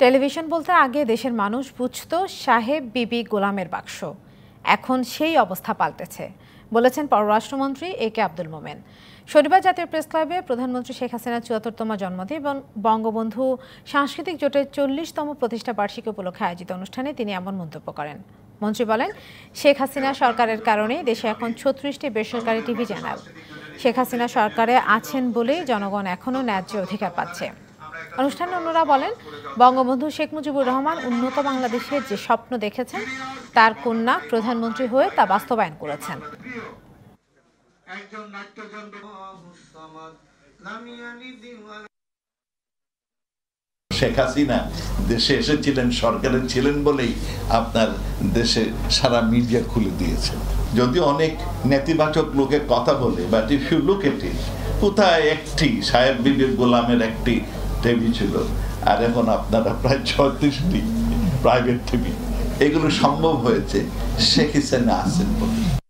Television বলতে আগে দেশের মানুষ বুঝত সাহেব বিবি গোলামের বাক্স, এখন সেই অবস্থা পাল্টেছে বলেছেন পররাষ্ট্রমন্ত্রী এ.কে আব্দুল মোমেন। শনিবার জাতীয় প্রেস ক্লাবে প্রধানমন্ত্রী শেখ হাসিনার ৭৪তম জন্মদিন এবং বঙ্গবন্ধু সাংস্কৃতিক জোটের ৪০তম প্রতিষ্ঠা বার্ষিকী উপলক্ষে আয়োজিত অনুষ্ঠানে তিনি এমন মন্তব্য করেন। মন্ত্রী বলেন, শেখ হাসিনা সরকারের কারণেই দেশে এখন ৩৬টি বেসরকারি টিভি চ্যানেল। শেখ হাসিনা সরকারে আছেন বলেই জনগণ এখনও ন্যায্য অধিকার পাচ্ছে। অনুষ্ঠানে অন্যরা বলেন, বঙ্গবন্ধু শেখ মুজিবুর রহমান উন্নত বাংলাদেশের যে স্বপ্ন দেখেছেন তার কন্যা প্রধানমন্ত্রী হয়ে তা বাস্তবায়ন করেছেন। শেখ হাসিনা দেশে এসেছিলেন, সরকারে ছিলেন বলেই আপনার দেশে সারা মিডিয়া খুলে দিয়েছে। যদি অনেক নেতিবাচক লোকে কথা বলে, but if you look at it, কোথায় একটি সাহেব বিবির গোলামের একটি টিভি ছিল, আর এখন আপনারা প্রায় ৩৬টি প্রাইভেট টিভি। এগুলো সম্ভব হয়েছে শেখ হাসিনা আছেন বলে।